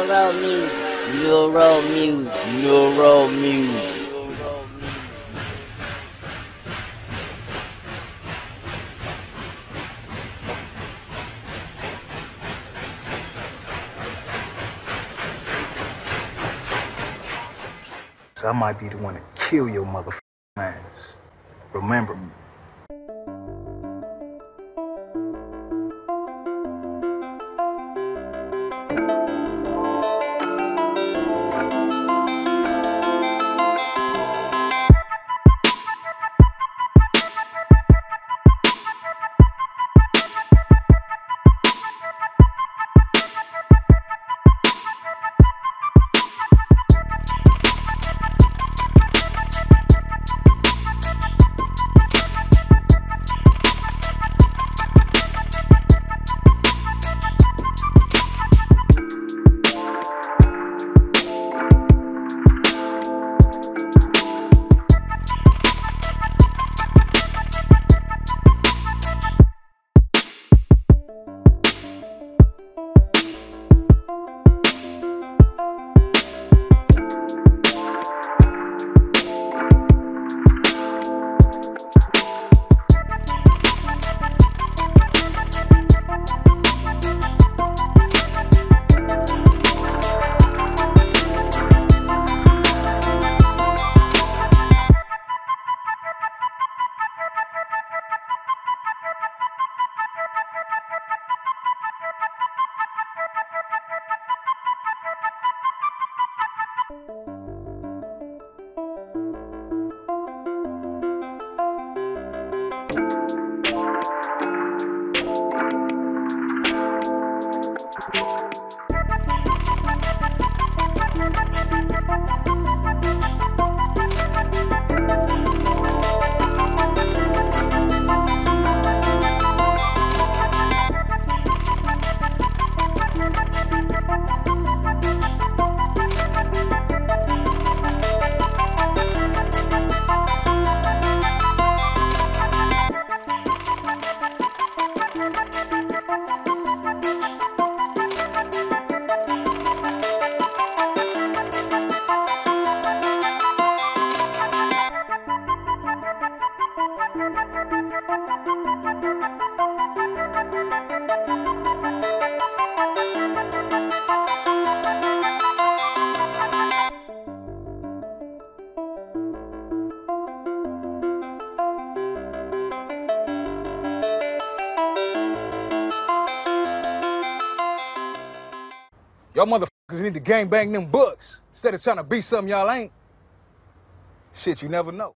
Neuro music, neuro music, neuro music. So I might be the one to kill your motherfucking ass. Remember me. Y'all motherfuckers need to gangbang them books instead of trying to be something y'all ain't. Shit, you never know.